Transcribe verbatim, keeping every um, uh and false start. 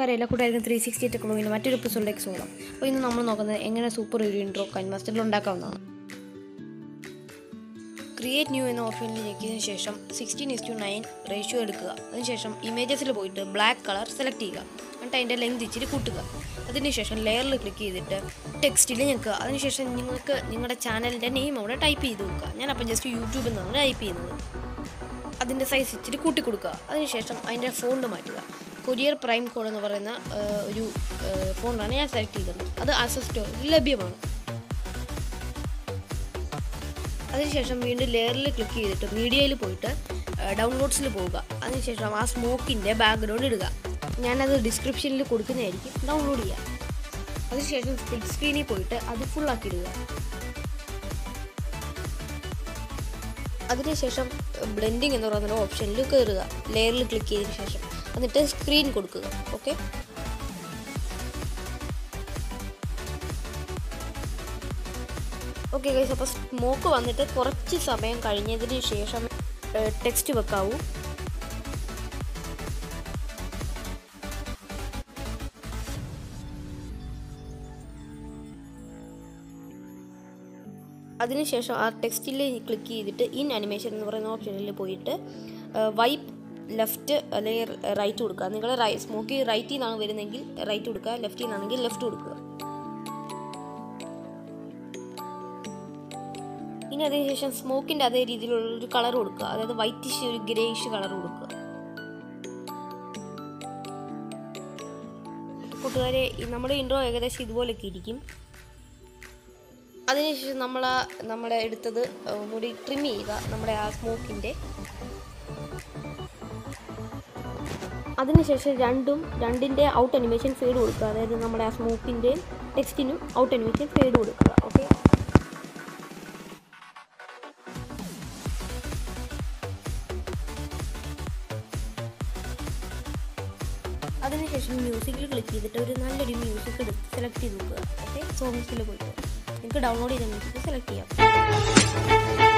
നമസ്കാരം, എല്ലാ കൂട്ടുകാർക്കും ത്രീ സിക്സ്റ്റി ടെക്നോളജിൻ്റെ മറ്റൊരു എപ്പിസോഡിലേക്ക് സ്വാഗതം. അപ്പോൾ ഇന്ന് നമ്മൾ നോക്കുന്നത് എങ്ങനെ സൂപ്പർ ഒരു ഇൻട്രോ കൈൻമാസ്റ്ററിൽ ഉണ്ടാക്കാവുന്നതാണ്. ക്രിയേറ്റ് ന്യൂ എന്ന ഓപ്ഷനിൽ ഞെക്കിയതിന് ശേഷം sixteen is to nine ratio എടുക്കുക. അതിനുശേഷം ഇമേജസിൽ പോയിട്ട് ബ്ലാക്ക് കളർ സെലക്ട് ചെയ്യുക. എന്നിട്ട് അതിൻ്റെ ലെങ്ത് ഇച്ചിരി കൂട്ടുക. അതിനുശേഷം ലെയറിൽ ക്ലിക്ക് ചെയ്തിട്ട് ടെക്സ്റ്റിൽ ഞെക്കുക. അതിനുശേഷം നിങ്ങൾക്ക് നിങ്ങളുടെ ചാനലിൻ്റെ നെയിം അവിടെ ടൈപ്പ് ചെയ്ത് കൊടുക്കുക. ഞാനപ്പോൾ ജസ്റ്റ് യൂട്യൂബിൽ നിന്നാണ് ടൈപ്പ് ചെയ്യുന്നത്. അതിൻ്റെ സൈസ് ഇച്ചിരി കൂട്ടി കൊടുക്കുക. അതിനുശേഷം അതിൻ്റെ ഫോണ്ട് മാറ്റുക. കൊറിയർ പ്രൈം കോഡ് എന്ന് പറയുന്ന ഒരു ഫോണ്ടാണ് ഞാൻ സെലക്ട് ചെയ്തത്. അത് ആക്സസ് സ്റ്റോറിൽ ലഭ്യമാണ്. അതിനുശേഷം വീണ്ടും ലെയറിൽ ക്ലിക്ക് ചെയ്തിട്ട് മീഡിയയിൽ പോയിട്ട് ഡൗൺലോഡ്സിൽ പോവുക. അതിനുശേഷം ആ സ്മോക്കിൻ്റെ ബാക്ക്ഗ്രൗണ്ട് ഇടുക. ഞാനത് ഡിസ്ക്രിപ്ഷനിൽ കൊടുക്കുന്നതായിരിക്കും, ഡൗൺലോഡ് ചെയ്യുക. അതിനുശേഷം സ്പ്ലിറ്റ് സ്ക്രീനിൽ പോയിട്ട് അത് ഫുള്ളാക്കി ഇടുക. അതിനുശേഷം ബ്ലെൻഡിങ് എന്ന് പറയുന്ന ഓപ്ഷനിൽ കയറുക. ലെയറിൽ ക്ലിക്ക് ചെയ്തതിന് ശേഷം എന്നിട്ട് സ്ക്രീൻ കൊടുക്കുക. ഓക്കെ, ഓക്കെ ഗൈസ്, അപ്പോൾ സ്മോക്ക് വന്നിട്ട് കുറച്ച് സമയം കഴിഞ്ഞതിന് ശേഷം ടെക്സ്റ്റ് വെക്കാവൂ. അതിനുശേഷം ആ ടെക്സ്റ്റിൽ ക്ലിക്ക് ചെയ്തിട്ട് ഇൻ അനിമേഷൻ എന്ന് പറയുന്ന ഓപ്ഷനിൽ പോയിട്ട് വൈപ്പ് ലെഫ്റ്റ് അല്ലെങ്കിൽ റൈറ്റ് കൊടുക്കുക. നിങ്ങൾ റൈ സ്മോക്കി റൈറ്റിൽ നിന്നാണ് വരുന്നതെങ്കിൽ റൈറ്റ് കൊടുക്കുക, ലെഫ്റ്റിൽ നിന്നാണെങ്കിൽ ലെഫ്റ്റ് കൊടുക്കുക. ഇനി അതിനുശേഷം സ്മോക്കിൻ്റെ അതേ രീതിയിലുള്ളൊരു കളർ കൊടുക്കുക, അതായത് വൈറ്റിഷ് ഒരു ഗ്രേയിഷ് കളർ കൊടുക്കുക. കൂട്ടുകാരെ, നമ്മുടെ ഇൻട്രോ ഏകദേശം ഇതുപോലെയൊക്കെ ഇരിക്കും. അതിനുശേഷം നമ്മൾ നമ്മുടെ എടുത്തത് മുടി ട്രിം ചെയ്യുക, നമ്മുടെ ആ സ്മോക്കിൻ്റെ. അതിനുശേഷം രണ്ടും രണ്ടിൻ്റെ ഔട്ട് അനിമേഷൻ ഫേഡ് കൊടുക്കുക, അതായത് നമ്മുടെ ആ സ്മോക്കിൻ്റെയും ടെക്സ്റ്റിനും ഔട്ട് അനിമേഷൻ ഫേഡ് കൊടുക്കുക. ഓക്കെ, അതിനുശേഷം മ്യൂസിക്കിൽ ക്ലിക്ക് ചെയ്തിട്ട് ഒരു നല്ലൊരു മ്യൂസിക് എടുത്ത് സെലക്ട് ചെയ്ത് നോക്കുക. ഓക്കെ, സോങ്സിൽ പോയിട്ട് നിങ്ങൾക്ക് ഡൗൺലോഡ് ചെയ്ത മ്യൂസിക് സെലക്ട് ചെയ്യാം.